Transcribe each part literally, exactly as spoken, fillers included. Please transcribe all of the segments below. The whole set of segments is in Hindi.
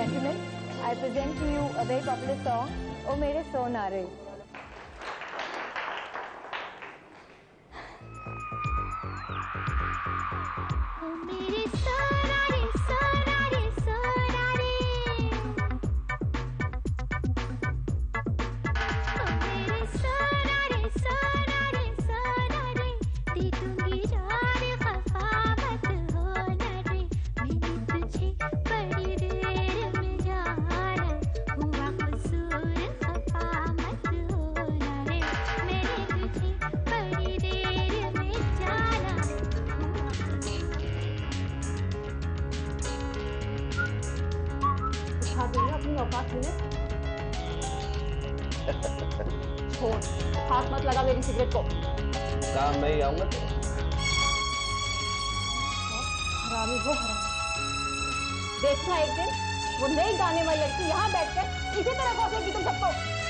gentlemen, I present to you a very popular song, O Mere Sonare. हाथ मत लगा मेरी सिगरेट को। काम नहीं आऊंगा तो हरामी वो हरामी। देखना एक दिन वो नई गाने वाली लड़की यहाँ बैठकर इसी तरह कोसेगी तुम सबको।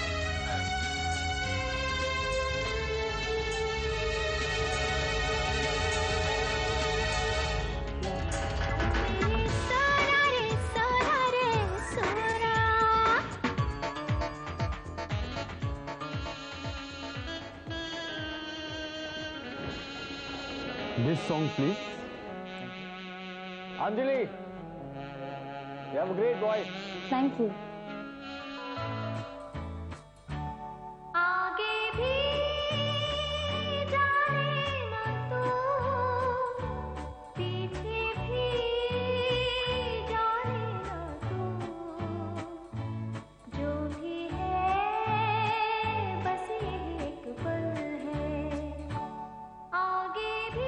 This song, please. Anjali, you have a great voice. Thank you. आगे भी जाने ना तू, पीछे भी जाने ना तू, जो भी है बस एक पल है, आगे भी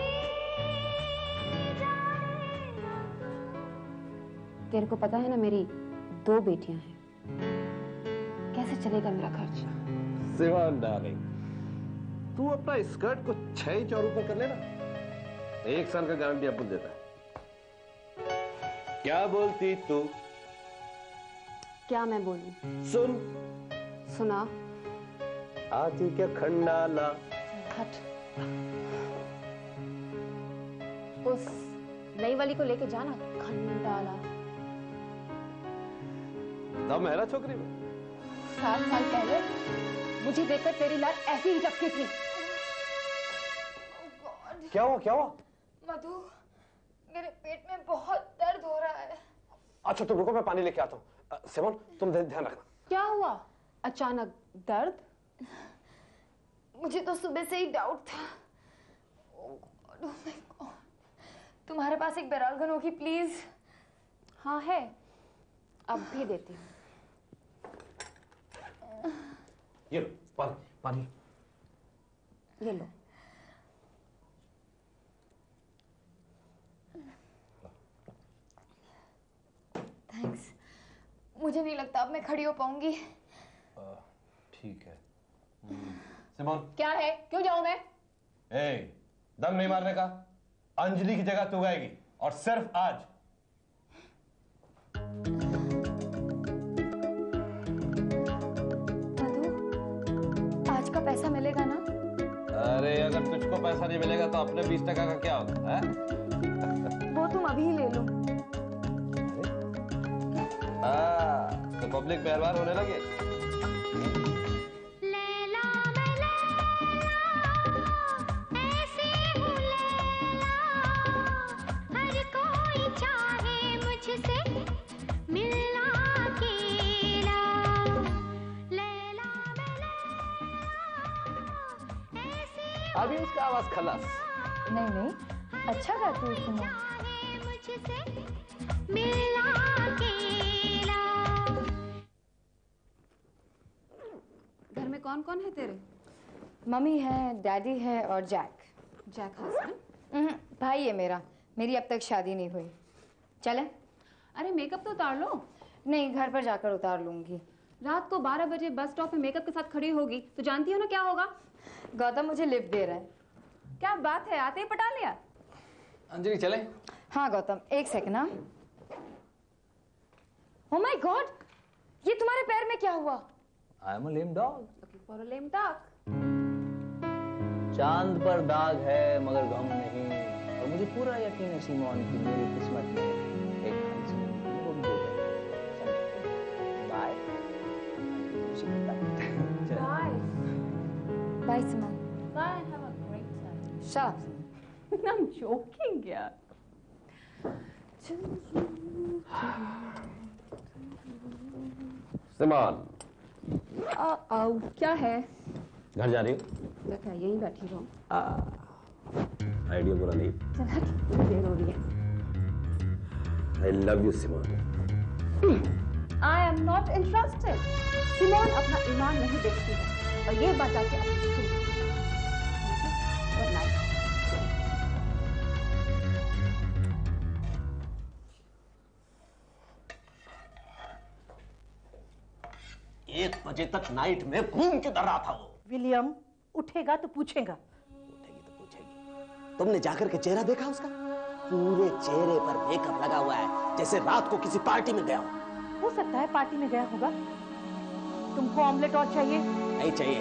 तेरे को पता है ना मेरी दो बेटियां हैं, कैसे चलेगा मेरा खर्च? सिवान डार्लिंग, तू अपना स्कर्ट को छह इंच और ऊपर कर लेना, एक साल का गारंटी अपन देता है। क्या बोलती तू? क्या मैं बोलूं? सुन। सुना। आती क्या खंडाला? हट। उस नई वाली को लेके जाना खंडाला। दम है ना छोकरी में? सात साल पहले मुझे देखकर तेरी लाल ऐसी ही टपकी थी। oh क्या हुआ क्या हुआ? मधु, मेरे पेट में बहुत दर्द हो रहा है। अच्छा तुम रुको, मैं पानी लेके आता हूँ। सिमोन तुम ध्यान रखना। क्या हुआ? अचानक दर्द? मुझे तो सुबह से ही डाउट था। oh God, oh my God. तुम्हारे पास एक बेरालगन होगी प्लीज? हाँ है, अब भी देती हूँ। ये लो पानी पानी। ये लो। थैंक्स। मुझे नहीं लगता अब मैं खड़ी हो पाऊंगी। ठीक है। सिमोन। क्या है? क्यों जाऊं मैं? ए, दम नहीं मारने का। अंजलि की जगह तू गाएगी और सिर्फ आज। पैसा मिलेगा ना? अरे अगर तुझको पैसा नहीं मिलेगा तो अपने बीस टका का क्या होगा? है? वो तुम अभी ही ले लो। हाँ, तो पब्लिक मेहरबान होने लगे। लैला मैं लैला, ऐसी हूँ लैला, हर कोई चाहे मुझसे मिलना अकेला। लैला मैं अभी उसका आवाज खलास। नहीं नहीं, अच्छा गाती है सुनो। घर में कौन कौन है तेरे? मम्मी है, डैडी है और जैक। Jack husband? भाई है मेरा, मेरी अब तक शादी नहीं हुई। चले? अरे मेकअप तो उतार लो। नहीं, घर पर जाकर उतार लूंगी। रात को बारह बजे बस स्टॉप पे मेकअप के साथ खड़ी होगी तो जानती हो ना क्या होगा? गौतम मुझे लिफ्ट दे रहा है। क्या बात है, आते ही पटा लिया। अंजलि चले? हाँ गौतम, एक सेकंड ना। ओह माय गॉड, ये तुम्हारे पैर में क्या हुआ? I am a lame dog. Looking for a lame dog. चांद पर दाग है मगर गम नहीं, और मुझे पूरा यकीन है सिमोन की मेरी किस्मत में एक हंस Bye, Simone. Bye, have a great time. Shut up. I'm joking, yeah. Simone, आ, आ, क्या है? घर जा रही हो? तो क्या यहीं बैठी रहूं? आइडिया बुरा नहीं। चल हट, कितनी देर हो रही है? I love you Simone. I am not interested. Simone अपना ईमान नहीं बेचती है और ये बात आके अपनी गुड नाइट। एक बजे तक नाइट में घूम किधर रहा था वो? विलियम उठेगा तो पूछेगा। उठेगी तो पूछेगी। तुमने जाकर के चेहरा देखा उसका? पूरे चेहरे पर मेकअप लगा हुआ है जैसे रात को किसी पार्टी में गया हो। हो सकता है पार्टी में गया होगा। तुमको ऑमलेट और चाहिए? नहीं चाहिए।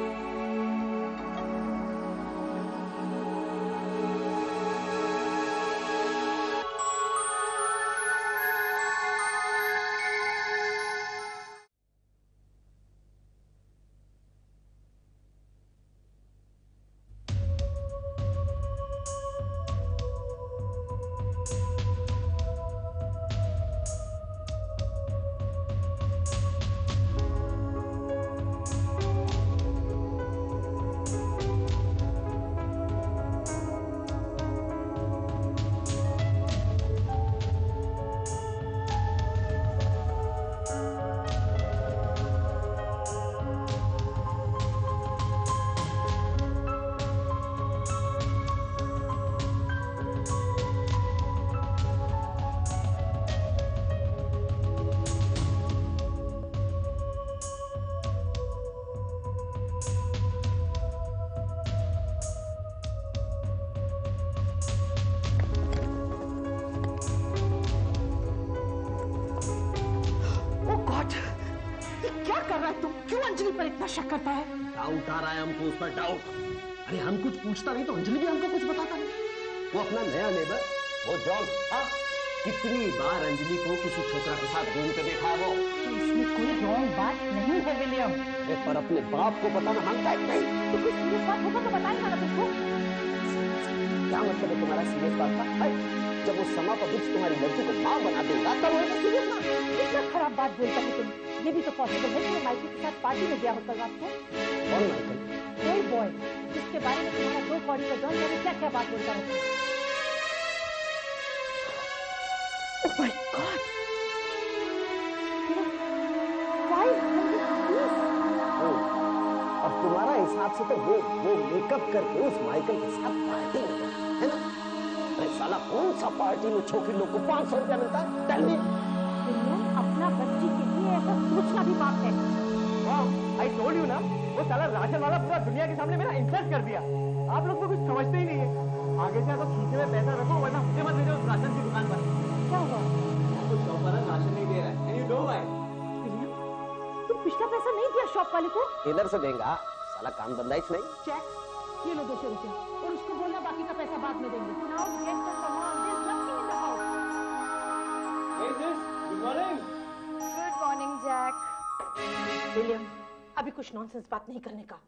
शक करता है? डाउट आ रहा है हमको उस पर, डाउट। अरे हम कुछ पूछता नहीं तो अंजलि भी हमको कुछ बताता नहीं। वो अपना नया नेबर, वो जॉन, हाँ, कितनी बार अंजलि को किसी छोकरा के साथ घूमते देखा वो। तो इसमें कोई रॉन्ग बात नहीं है विलियम। पर अपने बाप को बताना मांगता है नहीं। तो कोई सीरियस बात होगा तो बताएगा ना तुमको। क्या मतलब है तुम्हारा सीरियस बात का? जब वो समा पर बुक्स तुम्हारी लड़की को माँ बना देगा तब वो सीरियस ना। कितना खराब बात बोलता है तुम। ये भी तो पॉसिबल है कि वो माइकल के साथ पार्टी में गया होता रात को। कौन माइकल? कोई बॉय जिसके बारे में तुम्हारा दो कौड़ी का जॉन जाने क्या क्या बात बोलता रहता है। ओह माय गॉड, अब तुम्हारा हिसाब से तो वो वो मेकअप करके उस माइकल के साथ पार्टी में गया है ना? अरे साला कौन सा पार्टी में छोकरी लोग को पांच सौ रुपया मिलता है? Tell me. अपना बच्ची के लिए ऐसा सोचना भी बात है। आई टोल्ड यू ना, वो साला राशन वाला पूरा दुनिया के सामने मेरा इंसल्ट कर दिया। आप लोग तो कुछ समझते ही नहीं है। आगे से अगर खींचे में पैसा रखो वरना मुझे मत भेजो उस राशन की दुकान पर। क्या हुआ? कुछ शॉप वाला राशन नहीं दे रहा है। You know why? तुम पिछला पैसा नहीं दिया शॉप वाले को? इधर से देगा साला, काम धंधा ही नहीं। चेक ये लो दो सौ रुपया और उसको बोलना बाकी का पैसा बाद में देंगे। नाउ गेट द सामान, there is nothing in the house. Hey sis, good morning. Good morning Jack. William अभी कुछ नॉनसेंस बात नहीं करने का।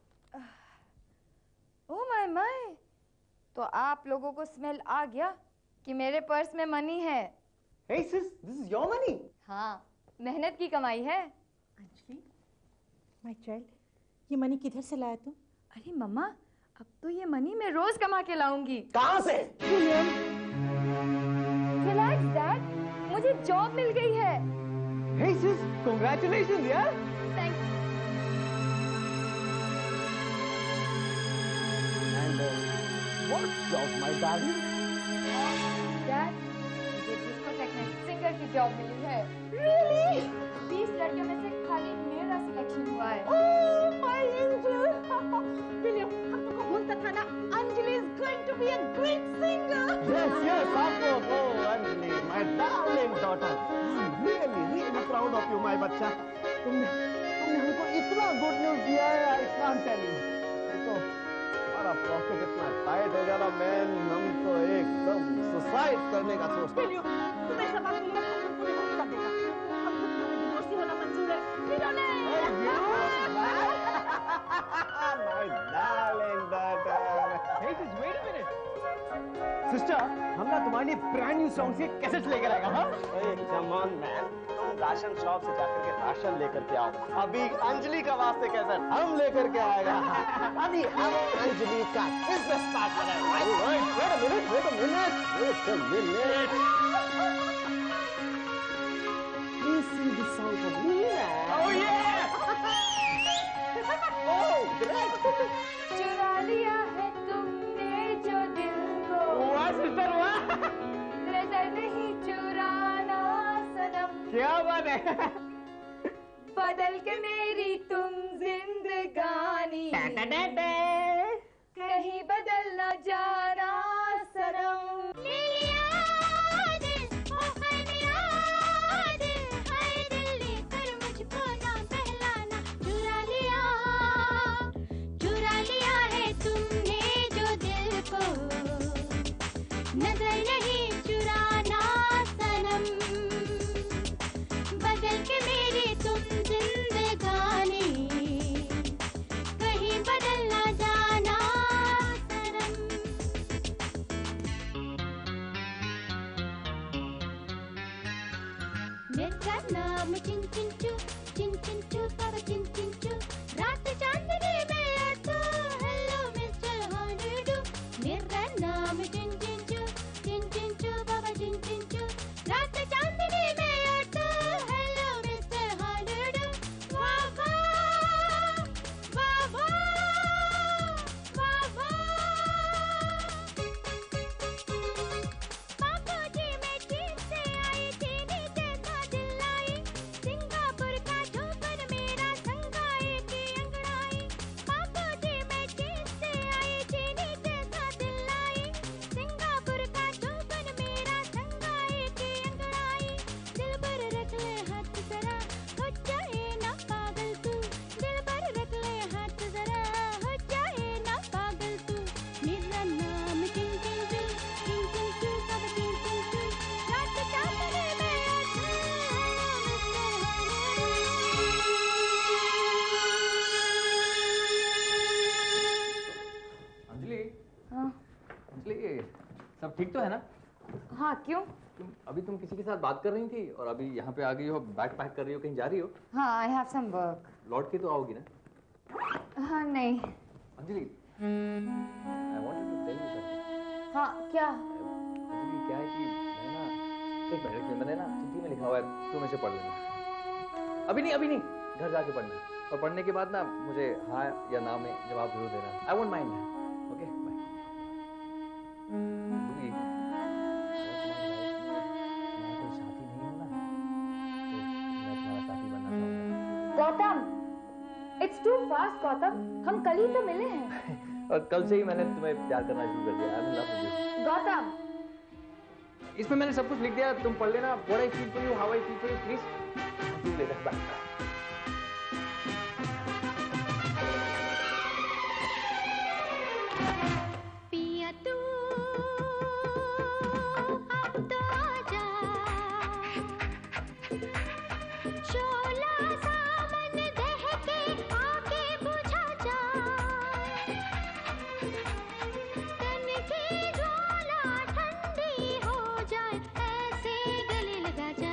ओह माय माय, तो आप लोगों को स्मेल आ गया कि मेरे पर्स में मनी है? Hey sis, this is your money. हाँ, मेहनत की कमाई है। अंजलि, माय चाइल्ड, ये मनी किधर से लाया तुम? अरे मम्मा, अब तो ये मनी मैं रोज कमा के लाऊंगी। कहाँ से? विलियम, रिलैक्स डैड, मुझे जॉब मिल गई है। Hey sis, congratulations यार। थैंक्स। And uh, what job, my darling? Dad, मुझे डिस्कोटेक में सिंगर की जॉब मिली है। Really? बीस लड़कियों में से खाली मेरा सिलेक्शन हुआ है। Oh my angel! विलियम, हम तुमको बोलता था ना, Anjali is going to be a great singer. Yes, yes, of course. Oh, Anjali, my darling daughter. I'm really, really proud of you, my बच्चा। तुमने तुमने हमको इतना गुड न्यूज़ दिया है, I can't tell you। तो हमारा पॉकेट इतना टाइट हो गया ना मैन, हम तो एकदम सुसाइड करने का सोचते। विलियम, तुम ऐसा बात बोलो, हम तुमको डिवोर्स कर देगा। हम तुमको डिवोर्स ही होना मंजूर है। William, my darling daughter. Hey, just wait a minute. Sister, हम ना तुम्हारे लिए ब्रांड न्यू सॉन्ग से कैसेट लेकर आएगा। हाँ? Hey, come on man, तुम राशन शॉप से जाकर के राशन लेकर के आओ। अभी अंजलि का वास्ते कैसेट हम लेकर के आएगा। अभी हम अंजलि का बिजनेस स्टार्ट करेंगे। Wait a minute, wait a minute, wait a minute. Please sing this song for me, man. Oh yeah! Oh, great. चुरा लिया है तुमने जो दिल को, वाह सिस्टर वाह! नजर नहीं चुराना सनम, क्या बात है? बदल के मेरी तुम जिंदगानी, कहीं बदल न जाना सनम। ले लिया दिल, ओ हाय मेरा दिल, हाय दिल लेकर मुझको ना बहलाना। चुरा लिया, चुरा लिया है तुमने जो दिल को, नजर नहीं चुराना सनम, बदल के मेरी तुम जिंदगानी, कहीं बदल ना जाना सनम। मेरा नाम चिन चिन चू, चिन चिन चू बाबा चिन चिन चू, रात चांदनी में तो hello mister how do you do. मेरा नाम चिन चिन चू, चिन चिन चू बाबा चिन चिन चू, रात चांदनी में तो hello mister how do you do. वाह वाह, वाह वाह, वाह वाह। बापू जी मैं चीन से आई, चीनी जैसा दिल लाई, सिंगापुर का झूमर मेरा संगाई की अंगड़ाई। बापू जी मैं चीन से आई, चीनी जैसा दिल लाई, सिंगापुर का झूमर मेरा संगाई की अंगड़ाई। दिल पर रख ले हाथ जरा, हो जाए ना पागल तू, दिल पर रख ले हाथ जरा, हो जाए ना पागल तू। मेरा नाम चिन चिन चू, चिन चिन चू सब चिन चिन चू, रात चांदनी में अंजलि, हाँ अंजलि सब ठीक तो है ना? हाँ क्यों? तुम अभी तुम किसी के साथ बात कर रही थी और अभी यहाँ पे आ गई हो, बैग पैक कर रही हो, कहीं जा रही हो? हाँ आई हैव सम वर्क। लौट के तो आओगी ना? हाँ नहीं। Anjali, I wanted to tell you something. हाँ क्या? अंजलि क्या है कि मैं ना एक मिनट में मैंने ना चिट्ठी में लिखा हुआ है, तुम इसे पढ़ लेना। अभी नहीं, अभी नहीं, घर जाके पढ़ना और पढ़ने के बाद ना मुझे हाँ या ना में जवाब जरूर देना। I won't mind. Okay bye. Anjali, अगर तुम्हारा कोई साथी नहीं हो ना, तो मैं तुम्हारा साथी बनना चाहूँगा। Gautam, it's too fast Gautam, हम कल ही तो मिले हैं। और कल से ही मैंने तुम्हें प्यार करना शुरू कर दिया। I'm in love with you. Gautam, इसमें मैंने सब कुछ लिख दिया, तुम पढ़ लेना। What I feel for you, how I feel for you, please. Do later. Bye. पिया तू अब तो आजा, शोला सामन दहके आके बुझा जा, तन की ज्वाला ठंडी हो जाए, ऐसे गले लगा जा।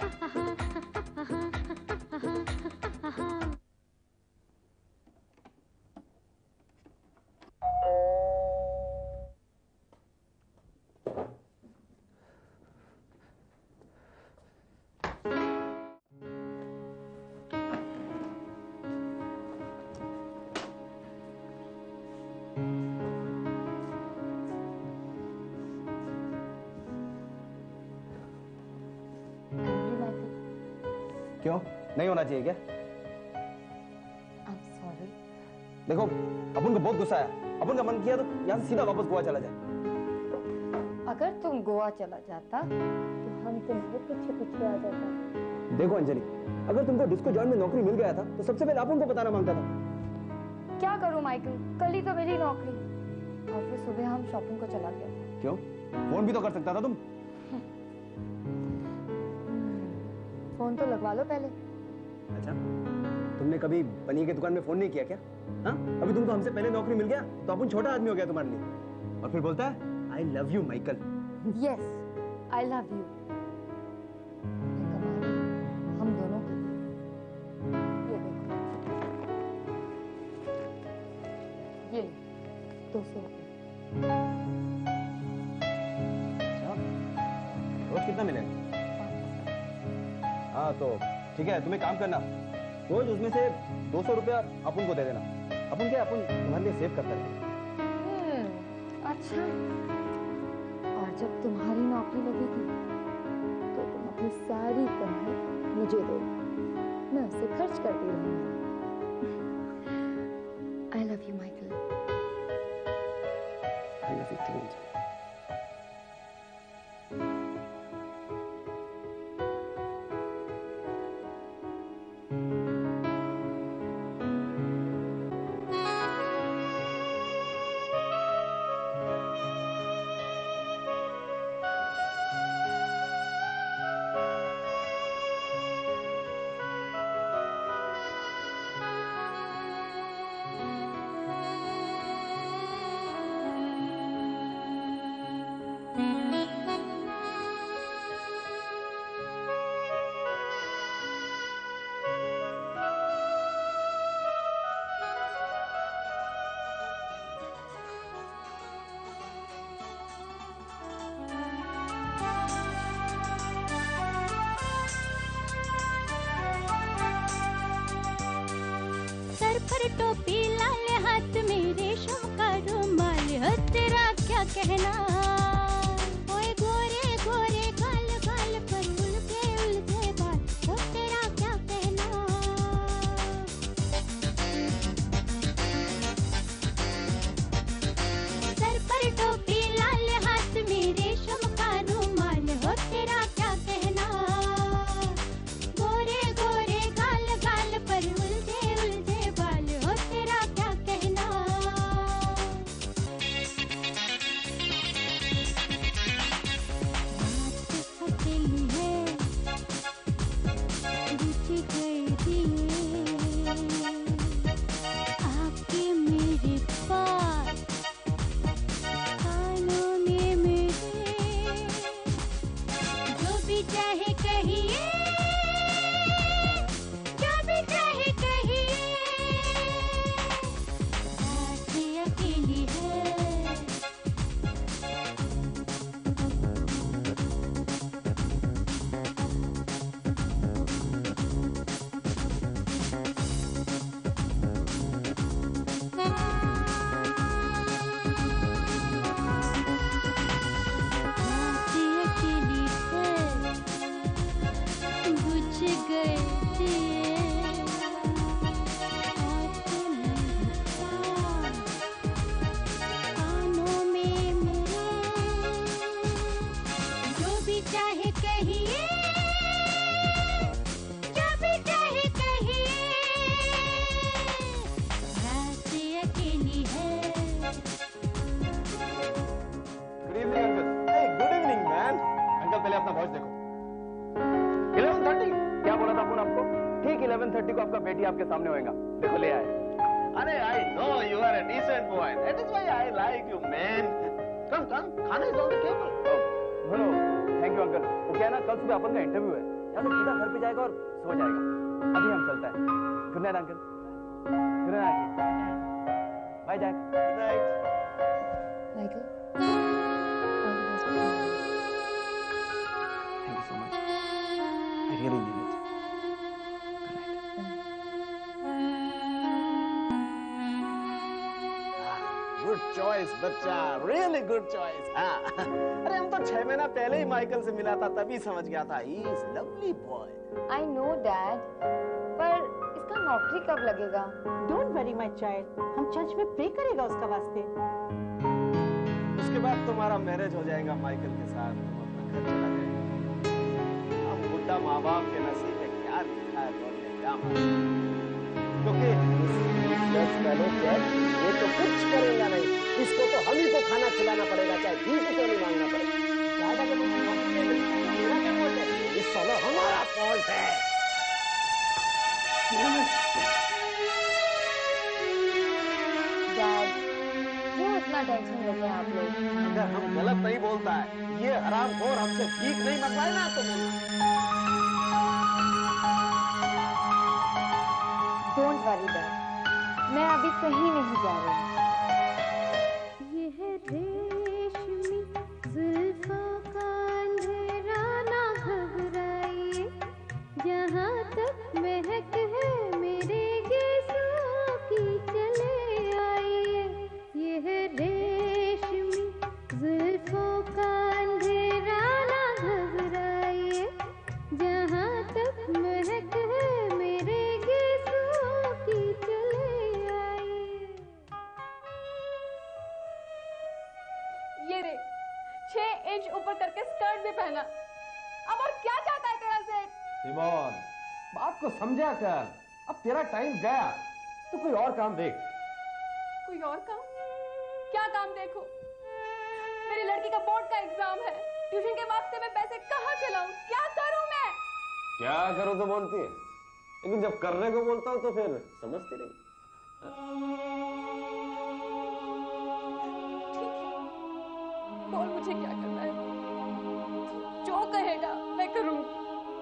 क्यों नहीं होना चाहिए क्या? I'm sorry. देखो अपन को बहुत गुस्सा आया, अपन का मन किया तो यहाँ से सीधा वापस गोवा चला जाए। अगर तुम गोवा चला जाता तो हम तुम्हारे पीछे पीछे आ जाता। देखो अंजलि, अगर तुमको डिस्को जॉइंट में नौकरी मिल गया था तो सबसे पहले अपन को बताना मांगता था। क्या करूं माइकल, कल ही तो मिली नौकरी और फिर सुबह हम शॉपिंग को चला गया था। क्यों? फोन भी तो कर सकता था तुम। फोन तो लगवा लो पहले। अच्छा, तुमने कभी बनी की दुकान में फोन नहीं किया क्या? हाँ, अभी तुमको हमसे पहले नौकरी मिल गया तो अपन छोटा आदमी हो गया तुम्हारे लिए। और फिर बोलता है I love you Michael. Yes, I love you. हम दोनों के लिए। ये देखो, ये दो सौ रुपये। रोज कितना मिलेगा? हाँ तो ठीक है, तुम्हें काम करना, रोज उसमें से दो सौ रुपया अपन को दे देना। अपन क्या, अपन तुम्हारे लिए सेव करते रहेंगे। अच्छा, और जब तुम्हारी नौकरी लगेगी तो तुम अपनी सारी कमाई मुझे दो, मैं उसे खर्च करती रहूंगी। I love you Michael. I love you too. पर टोपी लाल हाथ में रेशम का रुमाल हो, तेरा क्या कहना। ओए गोरे गोरे गाल गाल पर उलझे उलझे बाल हो, तेरा क्या कहना। सर पर टोपी लाल हाथ में रेशम का रुमाल हो, तेरा क्या कहना। गोरे गोरे गाल गाल पर उलझे बेटी आपके सामने होएगा, देखो ले आए। अरे I know you are a decent boy, that is why I like you man. Come come, खाना is on the table. No no thank you uncle. वो क्या है ना, कल सुबह अपन का इंटरव्यू है, या तो सीधा घर पे जाएगा और सो जाएगा। अभी हम चलता है। Good night uncle. Good night. Bye Jack. Good night Michael. Thank you so much, I really need it. Good choice बच्चा, रियली गुड चॉइस। हाँ, अरे हम तो छह महीना पहले ही माइकल से मिला था, तभी समझ गया था he is lovely boy. I know dad, पर इसका नौकरी कब लगेगा? डोंट वरी माय चाइल्ड, हम चर्च में प्रे करेगा उसका वास्ते। उसके बाद तुम्हारा मैरिज हो जाएगा माइकल के साथ, तुम अपना घर चला जाएगा। हम बुढ़ा माँ बाप के नसीब में क्या लिखा है और क्या मालूम, क्योंकि ये तो कुछ करेगा नहीं, इसको तो हम ही को खाना खिलाना पड़ेगा, चाहे भीख क्यों नहीं मांगना पड़ेगा। इस साला हमारा फॉल्ट है। नहीं बोलता है। ये हरामखोर हमसे भीख नहीं मंगवाए ना तो बोलना। डोंट वरी डैड, मैं अभी कहीं नहीं जा रही। ये है रेशमी जुल्फों का अंधेरा, ना घबराइए, जहाँ तक महक है मेरे गीतों की चले आइए। ये है रेशमी जुल्फों का अंधेरा, ना घबराइए, जहाँ तक महक है मेरे गीतों की चले आइए। ये रे, छह इंच ऊपर करके स्कर्ट भी पहना। अब और क्या चाहता है तेरा सेठ? सिमोन, बात को समझा कर। अब तेरा टाइम गया, तो कोई और काम देख। कोई और काम? क्या काम देखो? मेरी लड़की का बोर्ड का एग्जाम है, ट्यूशन के वास्ते मैं पैसे कहाँ से लाऊं? क्या करूं मैं? क्या करो तो बोलती है, लेकिन जब करने को बोलता हूँ तो फिर समझती नहीं। बोल मुझे क्या करना है? जो कहेगा मैं करूंगी।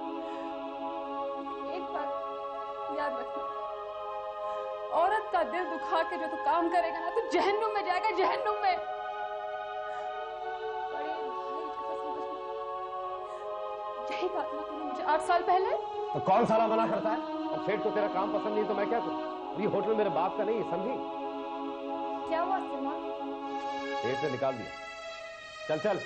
एक बात याद रखना, औरत का दिल दुखा के जो तू काम करेगा ना, तो जहन्नुम में जाएगा, जहन्नुम में। बड़े भाई जैसा समझना। यही कहा था ना तूने मुझे आठ साल पहले। तो कौन साला मना करता है? अब सेठ को तेरा काम पसंद नहीं तो मैं क्या करूं? ये होटल मेरे बाप का नहीं है, समझी? क्या हुआ सिमोन? सेठ ने निकाल दिया। चल चल।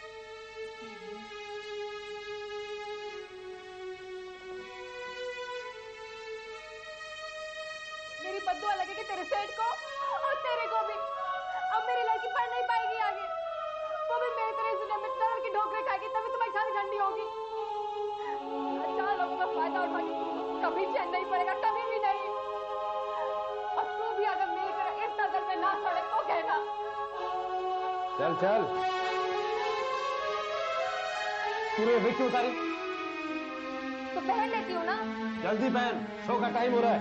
मेरी बद्दुआ लगेगी तेरे सेठ को और तेरे को भी। अब मेरी लड़की पढ़ नहीं पाएगी आगे, वो भी मेरे तरह दुनिया में तरह की ढोकरे खाएगी, तभी तुम्हारी शादी ठंडी होगी। अच्छा लोगों का फायदा उठा के तुमको कभी चैन नहीं पड़ेगा, कभी भी नहीं। और तू भी अगर मेरी तरह इस नजर में ना पड़े तो कहना। चल चल। तूने विक क्यों उतारी? तो पहन लेती हूँ ना। जल्दी पहन, शो का टाइम हो रहा है।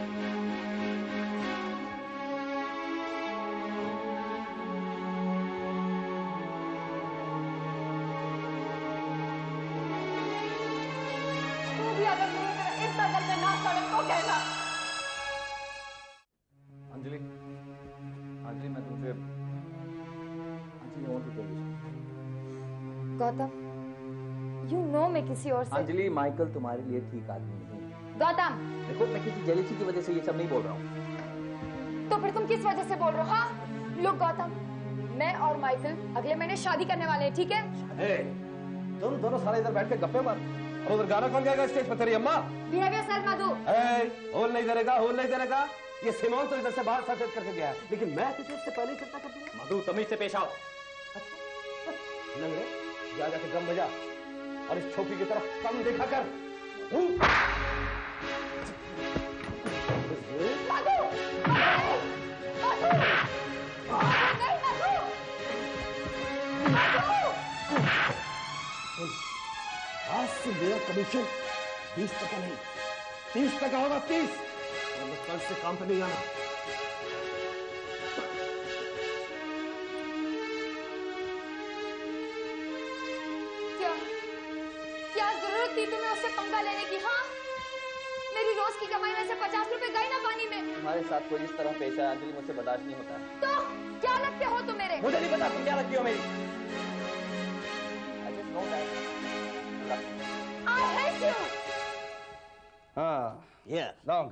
तू भी अगर मेरी तरह इस नजर में ना पड़े तो कहना। अंजलि, अंजलि मैं तुमसे Anjali I want to tell you something. Gautam, you know मैं किसी और से। अंजलि, माइकल तुम्हारे लिए ठीक आदमी नहीं है। गौतम, देखो मैं किसी जेलसी की वजह से ये सब नहीं बोल रहा हूँ। तो फिर तुम किस वजह से बोल रहे हो? हाँ, लोग गौतम, मैं और माइकल अगले महीने शादी करने वाले हैं, ठीक है? ए, तुम दोनों सारे इधर बैठ के गप्पे मार, और उधर गाना कौन गाएगा स्टेज पर? तेरी अम्मा? Behaviour sir Madhu. ए, होल नहीं करेगा, होल नहीं करेगा। ये सिमोन तो इधर से बाहर सफेद करके गया है, लेकिन मैं तुझे इससे पहले ही चिंता कर दूंगा। मधु, तमीज से पेश आओ। लंगड़े, जा जाके ड्रम बजा और इस छोकरी की तरफ कम देखा कर। हूँ। मधु! मधु! मधु! नहीं मधु! मधु! आज से मेरा कमीशन बीस टका नहीं, तीस टका होगा, तीस। और मैं कल से काम पे नहीं आना। क्या क्या जरूरत थी तुम्हें उससे पंगा लेने की? हाँ, मेरी रोज की कमाई में से पचास रुपए गए ना पानी में। तुम्हारे साथ कोई इस तरह पेश आया अंजलि, मुझसे बर्दाश्त नहीं होता। तो क्या लगते हो तुम मेरे? मुझे नहीं पता तुम क्या लगती हो मेरी। I just know that. I hate you. हाँ, ये लॉन्ग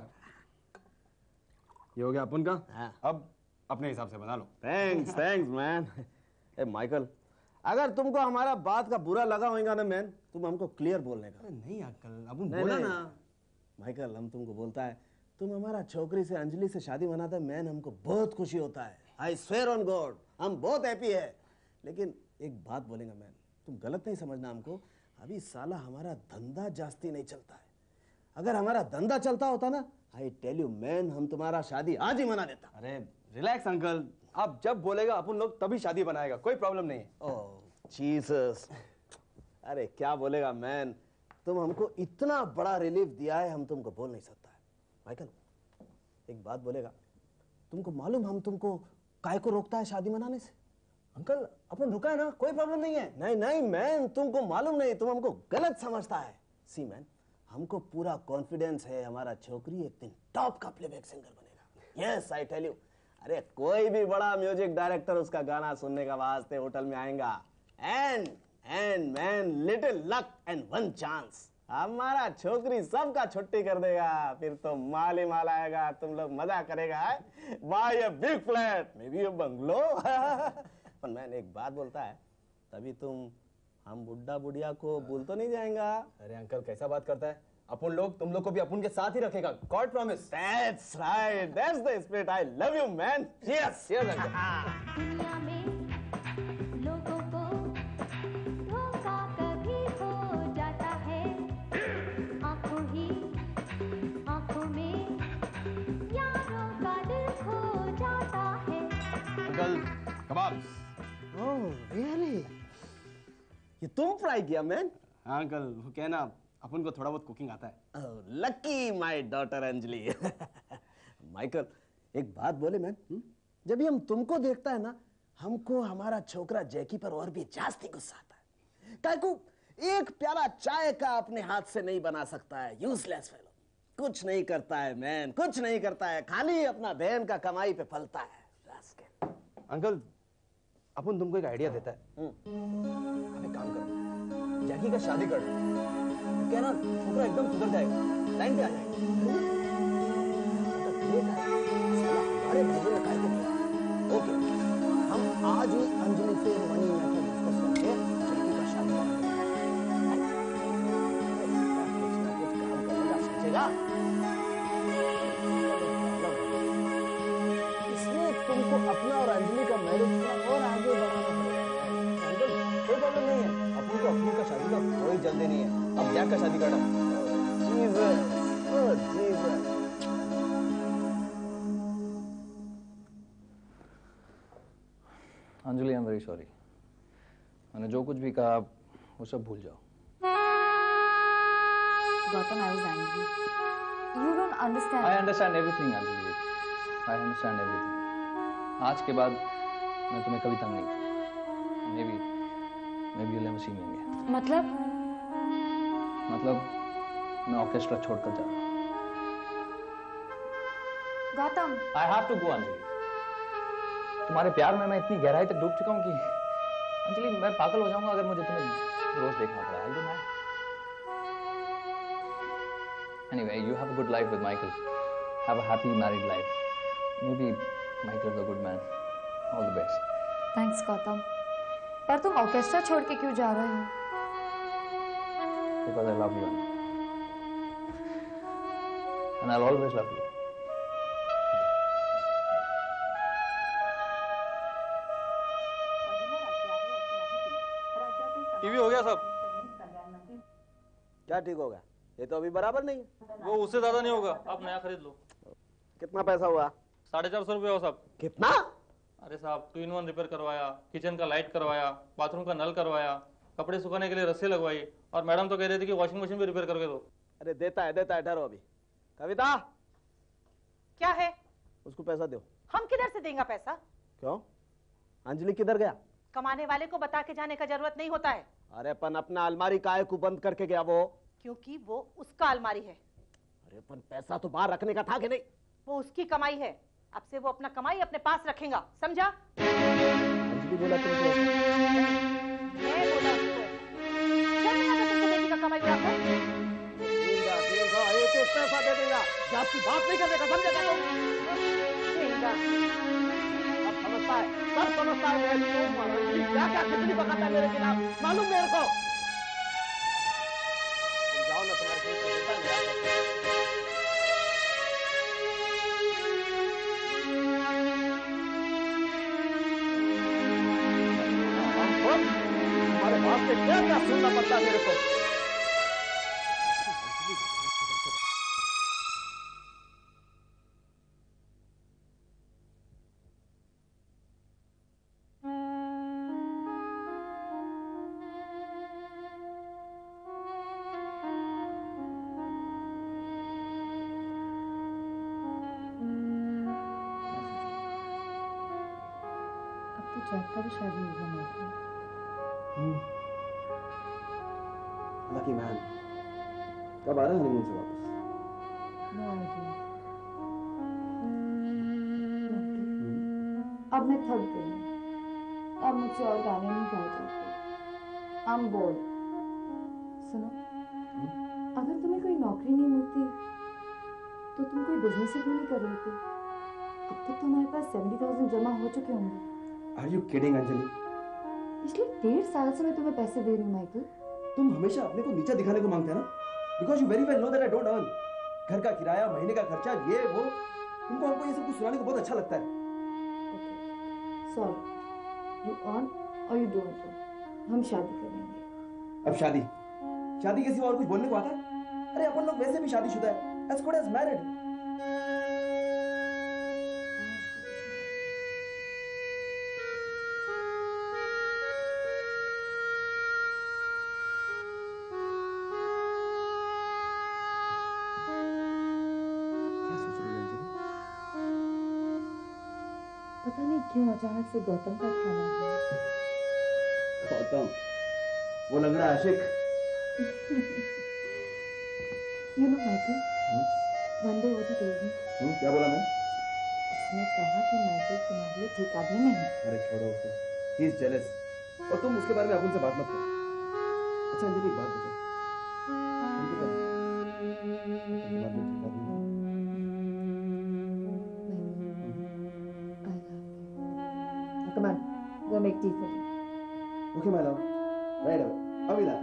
ये हो गया अपन का। हाँ। अब अपने हिसाब से बना लो। Thanks thanks man. ए माइकल, अगर तुमको हमारा बात का बुरा लगा होगा ना मैन, तुम हमको क्लियर बोलने का। नहीं अंकल, अपन नहीं, बोला नहीं। ना। माइकल, हम तुमको बोलता है तुम हमारा छोकरी से अंजलि से शादी बनाते मैन, हमको बहुत खुशी होता है। आई स्वेयर ऑन गॉड, हम बहुत हैप्पी है। लेकिन एक बात बोलेंगे मैन, तुम गलत नहीं समझना हमको, अभी साला हमारा धंधा जास्ती नहीं चलता है। अगर हमारा धंधा चलता होता ना, आई टेल यू मैन, हम तुम्हारा शादी आज ही मना देता। अरे रिलैक्स अंकल, आप जब बोलेगा अपन लोग तभी शादी बनाएगा, कोई प्रॉब्लम नहीं है। ओह जीसस, अरे क्या बोलेगा मैन, तुम हमको इतना बड़ा रिलीफ दिया है, हम तुमको बोल नहीं सकता है। माइकल, एक बात बोलेगा, तुमको मालूम हम तुमको काय को रोकता है शादी मनाने से? अंकल अपन रुका है ना, कोई प्रॉब्लम नहीं है। नहीं नहीं मैन, तुमको मालूम नहीं, तुम हमको गलत समझता है। सी मैन, हमको पूरा कॉन्फिडेंस है हमारा छोकरी एक दिन टॉप का प्लेबैक सिंगर बनेगा। Yes I tell you. अरे कोई भी बड़ा म्यूजिक डायरेक्टर उसका गाना सुनने का वास्ते होटल में आएगा। And and man, little luck and one chance, हमारा छोकरी सबका छुट्टी कर देगा। फिर तो माल ही माल आएगा, तुम लोग मजा करेगा। Buy a big flat, maybe a bungalow. पर मैन एक बात बोलता है, तभी तुम हम बुड्ढा बुढ़िया को भूल तो नहीं जाएगा। अरे अंकल कैसा बात करता है, अपन लोग तुम लोग को भी अपन के साथ ही रखेगा, god promise. That's right, that's the spirit. I love you, man. Yes, yes, uncle. दुनिया में लोगों को धोखा कभी हो जाता है, आंखों ही आंखों में यारों का दिल खो जाता है। Uncle kebabs. Oh, really? ये तुम फ्राई किया, man? हाँ अंकल, वो क्या है ना, अपन को थोड़ा बहुत कुकिंग आता है। Oh, lucky my daughter Anjali. Michael, एक बात बोले मैन, जब भी हम तुमको देखता है ना, हमको हमारा छोकरा जैकी पर और भी जास्ती गुस्सा आता है। काहे को एक प्याला चाय का अपने हाथ से नहीं बना सकता है, यूजलेस फेलो। कुछ नहीं करता है मैन, कुछ नहीं करता है, खाली अपना बहन का कमाई पे पलता है। रास्केल। अंकल अपन तुमको एक आइडिया देता है। आप एक काम करो, जैकी का शादी कर दो, क्या ना छोकरा एकदम सुधर जाएगा, लाइन पे आ जाएगा। हमारे भेजे में काय को किया? ओके, हम आज ही अंजलि से मनी मैटर डिस्कस करके जैकी का शादी करेंगे। कुछ काम करने का सोचेगा। इसमें तुमको अपना और अंजलि का मैरिज और आगे बढ़ाना पड़ेगा। अंकल कोई प्रॉब्लम नहीं है, अपन को अपनी का शादी का कोई जल्दी नहीं है। अब जैक का शादी करना। Jesus, oh Jesus. Anjali, I am very sorry. मैंने जो कुछ भी कहा वो सब भूल जाओ। Gautam, I was angry. You don't understand. I understand everything, Anjali. I understand everything. आज के बाद मैं तुम्हें कभी तंग नहीं करूँगा। Maybe, maybe you'll never see me again. मतलब? मतलब मैं ऑर्केस्ट्रा छोड़कर जा रहा हूँ। Gautam, I have to go, Anjali. तुम्हारे प्यार में मैं इतनी गहराई तक डूब चुका हूँ कि अंजलि मैं पागल हो जाऊंगा अगर मुझे तुम्हें रोज देखना पड़ा। I'll do mad. Anyway, you have a good life with Michael. Have a happy married life. Maybe Michael is a good man. All the best. Thanks Gautam. पर तुम ऑर्केस्ट्रा छोड़ के क्यों जा रहे हो? Because I love you, Anjali. And I'll always love you. TV हो गया सब। क्या ठीक होगा? ये तो अभी बराबर नहीं है। वो उससे ज्यादा नहीं होगा, आप नया खरीद लो। कितना पैसा हुआ? साढ़े चार सौ रुपये हो सब। कितना? अरे साहब, टू इन वन रिपेयर करवाया, किचन का लाइट करवाया, बाथरूम का नल करवाया, कपड़े सुखाने के लिए रस्सी लगवाई, और मैडम तो कह रही थी कि वॉशिंग मशीन भी रिपेयर करके दो। अरे देता है देता है, डरो अभी। कविता, क्या है? उसको पैसा दो। हम किधर से देंगे पैसा? क्यों? अंजलि किधर गया? कमाने वाले को बता के जाने का जरूरत नहीं होता है। अरे पन अपना अलमारी काहे को बंद करके गया वो? क्योंकि वो उसका अलमारी है। अरे पन पैसा तो बाहर रखने का था कि नहीं? वो उसकी कमाई है, अब से वो अपना कमाई अपने पास रखेगा, समझा? अंजलि बोला तुमको? मैं बोला उसको। चल मेरा तो तुमको बेटी का कमाई उड़ाकर। देगा देगा, एक एक पैसा दे देगा। आपकी बात नहीं करने का, समझा क्या तुम? देगा। अब समझता है, सब समझता है। मैं तुम और अंजलि क्या क्या कितनी बकाता है मेरे खिलाफ, मालूम मेरे को। तुम जाओ ना, तुम्हारे खेत में देता है हमारे बाप से क्या क्या सुनना पड़ता है मेरे को। चल जैक का भी शादी हो गया माइकल। Lucky man. कब आ रहा है हनीमून से वापस? No idea. अब मैं थक गई हूँ। अब मुझसे और गाने नहीं गाए जाते। I am bored. सुनो, अगर तुम्हें कोई नौकरी नहीं मिलती तो तुम कोई बिजनेस ही क्यों नहीं कर रहे थे? अब तक तो हमारे पास सेवेंटी थाउजेंड जमा हो चुके होंगे। Are you kidding Anjali? पिछले डेढ़ साल से मैं तुम्हें पैसे दे रही हूँ माइकल। तुम हमेशा अपने को नीचा दिखाने को मांगते हैं ना? Because you very well know that I don't earn. घर का किराया, महीने का खर्चा, ये वो, तुमको हमको ये सब कुछ सुनाने को बहुत अच्छा लगता है। सॉरी, यू अर्न और यू डोंट अर्न। हम शादी करेंगे। अब शादी शादी किसी और कुछ बोलने को आता है? अरे अपन लोग वैसे भी शादीशुदा है, as good as married। क्या सोच रही है अंजलि? पता नहीं क्यों अचानक से गौतम का ख्याल आ गया। गौतम, वो लंगड़ा आशिक। You know, Michael, one day what he told me, हम्म, क्या बोला मैं? उसने कहा कि माइकल तुम्हारे लिए ठीक आदमी नहीं। अरे छोड़ो उसे, he is jealous। और तुम उसके बारे में अपन से बात मत करो। अच्छा अंजलि, एक बात बताओ, तुमको क्या लगता है? तुम्हारे लिए ठीक आदमी है? Now, come on, go make tea for me. Okay, my love. Right away. अभी ला।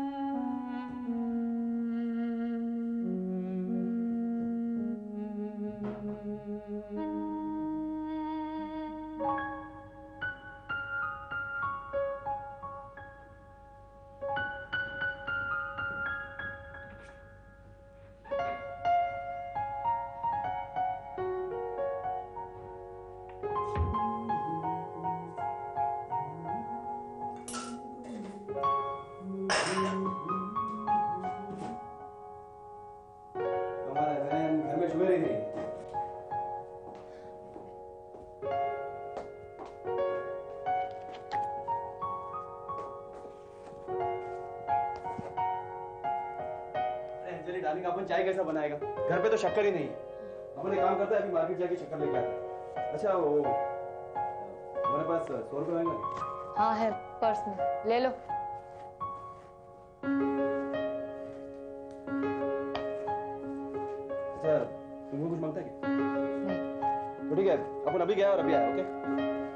डार्लिंग, अपन चाय कैसा बनाएगा? घर पे तो शक्कर ही नहीं है। अपन एक काम करते हैं, अभी मार्केट जाके शक्कर लेके आते हैं। अच्छा, वो हमारे पास सौ रुपए आएंगे? हाँ है, पर्स में ले लो। अच्छा, तुमको कुछ मांगता है क्या? नहीं। तो ठीक है, अपन अभी गया और अभी आया। ओके?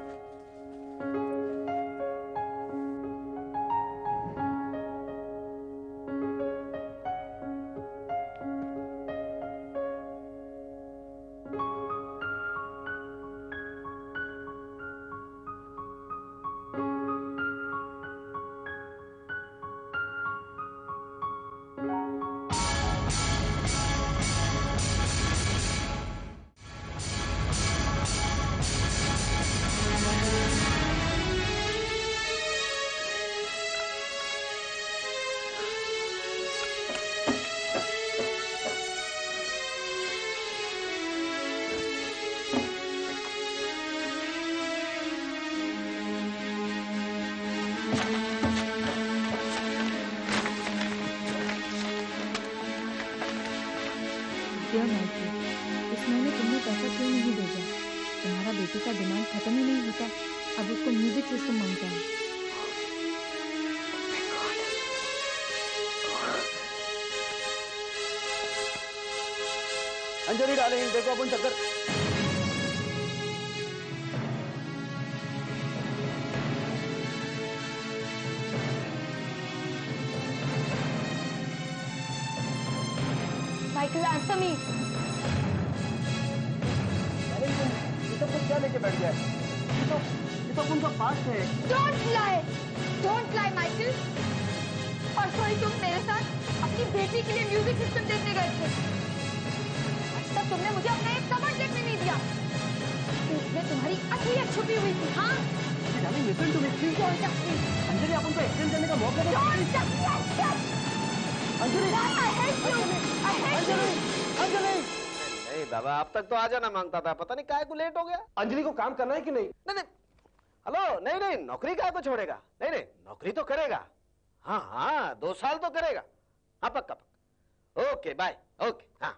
डियर माइकल, इस महीने तुमने पैसा क्यों नहीं भेजा? तुम्हारा बेटे का डिमांड खत्म ही नहीं होता, अब उसको म्यूजिक सिस्टम मांगता है। अंजलि डार्लिंग, देखो अपन चक्कर। Michael, answer me. अरे ये तो कुछ क्या लेके बैठ गया है? ये तो ये तो उनका पास्ट है। Don't lie, don't lie Michael. परसों ही तुम मेरे साथ अपनी बेटी के लिए म्यूजिक सिस्टम देखने गए थे। आज तक तुमने मुझे अपना एक कबर्ड देखने नहीं दिया। इसमें तुम्हारी असलियत छुपी हुई थी। हाँ, listen to me please. Don't touch me. Anjali, अपन को एक्सप्लेन करने का मौका दो। Don't touch me. Anjali, I hate you. I hate you. Anjali, नहीं बाबा, अब तक तो आ जाना मांगता था, पता नहीं काहे को लेट हो गया। अंजलि को काम करना है कि नहीं? नहीं नहीं, हेलो, नहीं नहीं, नौकरी क्या को छोड़ेगा? नहीं नहीं, नौकरी तो करेगा। हाँ हाँ, दो साल तो करेगा। हाँ पक्का पक्का। Okay bye. ओके हाँ।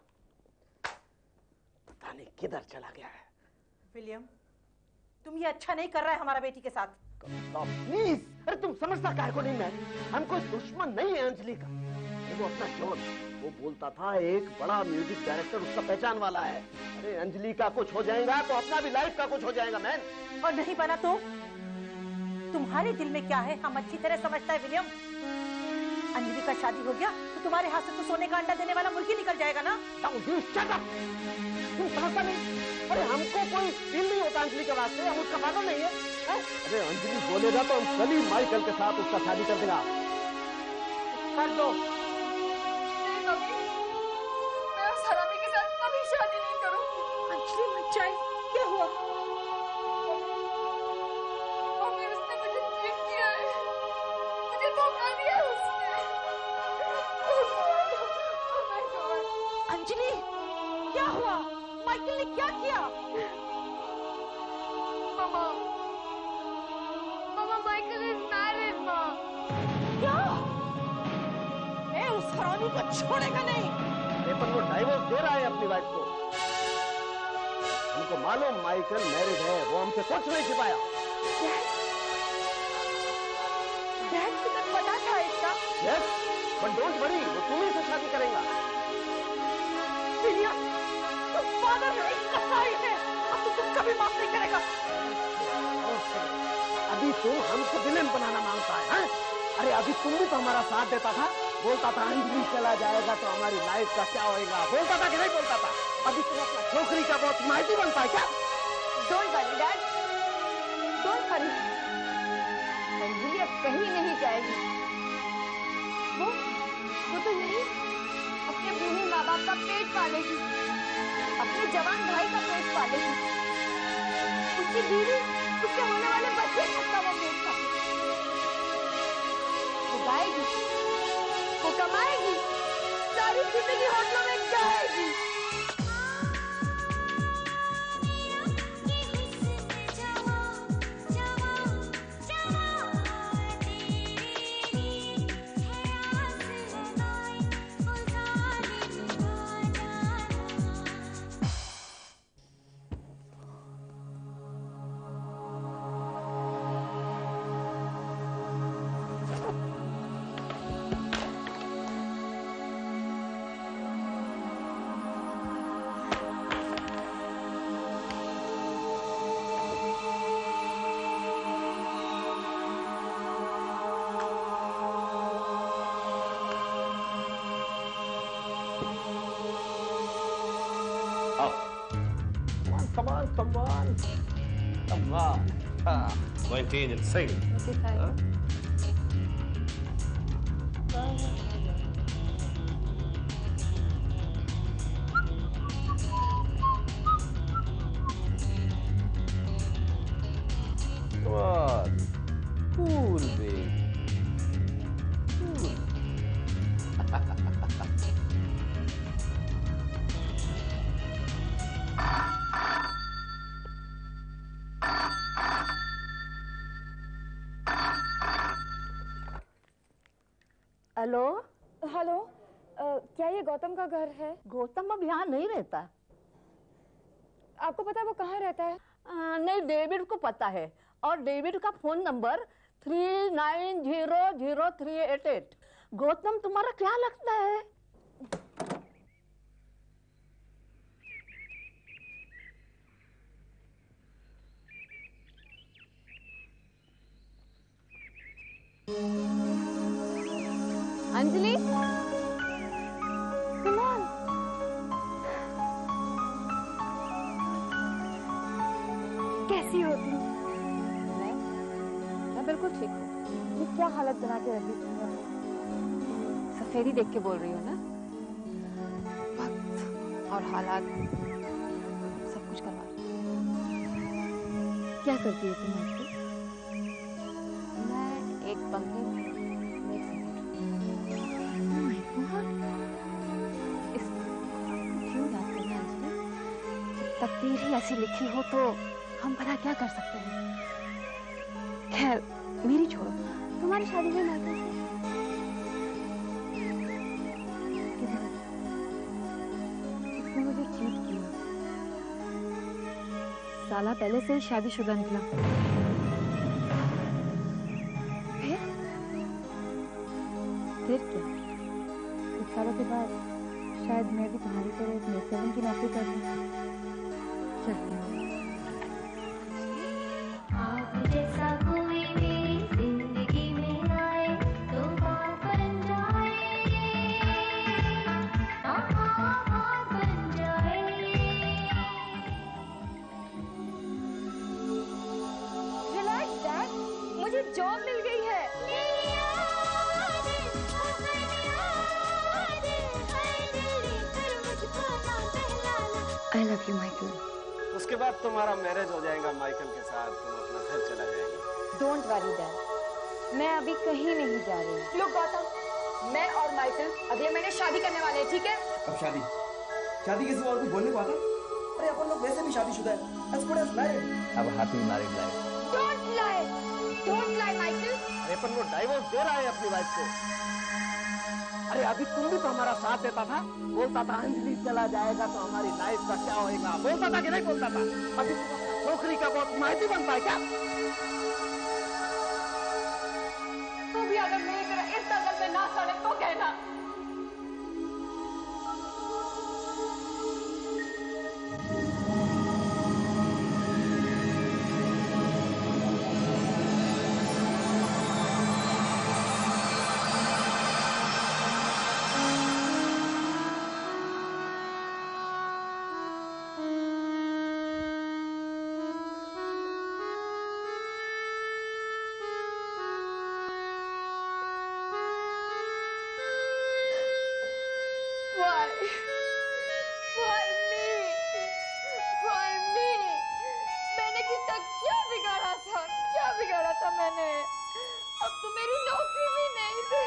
पता नहीं किधर चला गया है। विलियम, तुम ये अच्छा नहीं कर रहा है हमारा बेटी के साथ। प्लीज, अरे तुम समझता काहे को नहीं? मैं हम कोई दुश्मन नहीं है अंजलि का। वो अपना जॉन, वो बोलता था एक बड़ा म्यूजिक डायरेक्टर उसका पहचान वाला है। अरे अंजलि का कुछ हो जाएगा तो अपना भी लाइफ का कुछ हो जाएगा मैन। और नहीं बना तो तुम्हारे दिल में क्या है हम अच्छी तरह समझता है विलियम। अंजलि का शादी हो गया तो तुम्हारे हाथ से तो सोने का अंडा देने वाला मुर्गी निकल जाएगा ना। तुम समझता नहीं? अरे हमको कोई फील नहीं होता अंजलि के वास्ते, हम उसका फादर नहीं है, है? अरे अंजलि बोलेगा तो हम कल ही माइकल के साथ उसका शादी कर देगा। कर दो। नहीं मम्मी, मैं उस हरामी के साथ कभी शादी नहीं करूंगी। अंजलि मत जाए, क्या हुआ? मम्मी, उसने मुझे चीट किया है, मुझे धोखा दिया है उसने। Oh God, oh my God। Anjali, क्या हुआ? माइकल ने क्या किया? मामा, मामा, माइकल इज मैरिड माँ। क्या? मैं उस हरामी को छोड़ेगा नहीं। पर वो डाइवोर्स दे रहा है अपनी वाइफ को। हमको मालूम माइकल मैरिड है, वो हमसे कुछ नहीं छिपाया। डैड, तुम्हें पता था इसका? यस, बट डोंट वरी, वो तुम्ही से शादी करेगा। विलियम, तुम फादर नहीं, कसाई है। अब तो तुम कभी माफ नहीं करेगा। अभी तुम हमको विलेन बनाना मांगता है, हैं? अरे अभी तुम भी तो हमारा साथ देता था, बोलता था अंजलि चला जाएगा तो हमारी लाइफ का क्या होएगा, बोलता था कि नहीं बोलता था? अभी तुम अपना छोकरी का बहुत माहिती बनता है क्या? Don't worry dad, don't worry. Anjali अब कहीं नहीं जाएगी। वो वो तो यही अपने बूढ़े माँ बाप का पेट पालेगी, अपने जवान भाई का पेट पालेगी, उसकी बीवी, उसके होने वाले बच्चे का वो पेट पालेगी। वो गाएगी, वो कमाएगी, सारी जिंदगी होटलों में जाएगी। Come on, come on, come on. Ah, Going to Angel, sing. Okay, fine. Huh? Come on. Cool, baby. Cool. Hello hello, अ, क्या ये गौतम का घर है? गौतम अब यहाँ नहीं रहता। आपको पता है वो कहाँ रहता है? आ, नहीं, डेविड को पता है, और डेविड का phone number three nine zero zero three eight eight. Gautam तुम्हारा क्या लगता है? Anjali, come on. कैसी हो तुम? मैं मैं बिल्कुल ठीक हूँ। ये क्या हालत बना के रखी तुमने? सफेदी देख के बोल रही हो ना? वक्त और हालात सब कुछ करवा रही हो। क्या करती हो तुम आजकल? मैं एक बंगले में maid singer. Oh my God! इस क्यों याद करना अंजलि? तकदीर ही ऐसी लिखी हो तो हम भला क्या कर सकते हैं? खैर मेरी छोड़ो, तुम्हारी शादी है माइकल से। उसने मुझे चीट किया, साला पहले से ही शादीशुदा निकला। फिर फिर क्या, कुछ सालों के बाद शायद मैं भी तुम्हारी तरह एक मेड सर्वेंट की नौकरी कर लूं। चलती हूँ। आप जैसा कोई मेरी जिंदगी में आए तो बात बन जाए, हाँ हाँ बात बन जाए। रिलैक्स डैड, मुझे जॉब मिल गई है। I love you, Michael. उसके बाद तुम्हारा मैरिज हो जाएगा माइकल के साथ, तुम अपना घर चला जाएगा। Don't worry, Dad. मैं अभी कहीं नहीं जा रही हूँ। लोग गौतम, मैं और माइकल अगले महीने शादी करने वाले हैं, ठीक है? अब शादी शादी किसी और को बोलने को आता? अरे अपन लोग वैसे भी शादीशुदा है। As good as married. Have a happy married life. Don't lie, don't lie, Michael. अरे अपन वो डाइवोर्स दे रहा है अपनी वाइफ को। अरे अभी तुम भी तो हमारा साथ देता था, बोलता था अंजलि चला जाएगा तो हमारी लाइफ का क्या होएगा, बोलता था कि नहीं बोलता था? अभी नौकरी का बहुत माहिती बनता है क्या? तू भी अगर मेरी तरह इस दलदल में ना सड़े तो कहना। Why? Why me? Why me? मैंने किसका क्या बिगाड़ा था? क्या बिगाड़ा था मैंने? अब तो मेरी नौकरी भी नहीं थी।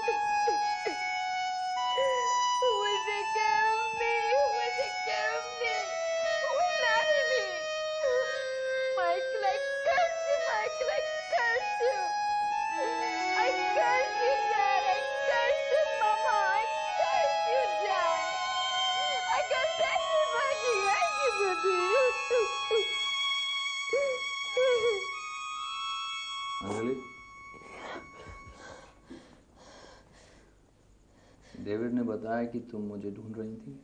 Who will take care of me? Who will take care of me? Who will marry me? Michael, I curse you, Michael, I curse you. I curse you, Dad. I curse you, Mama. I curse you, Dad. I curse everybody, everybody. Anjali, David ने बताया कि तुम मुझे ढूंढ रही थी।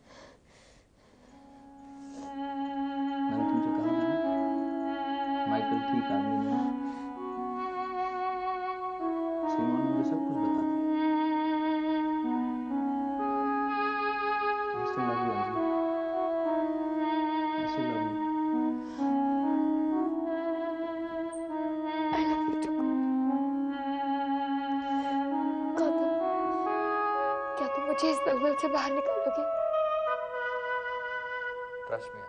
मैंने तुमसे कहा था ना, माइकल ठीक आदमी नहीं है। सीमा ने मुझे सब कुछ बता दिया। I still love you, Anjali. I still love you. I love you too. Gautam, क्या तुम मुझे इस दलदल से बाहर निकालोगे? Trust me.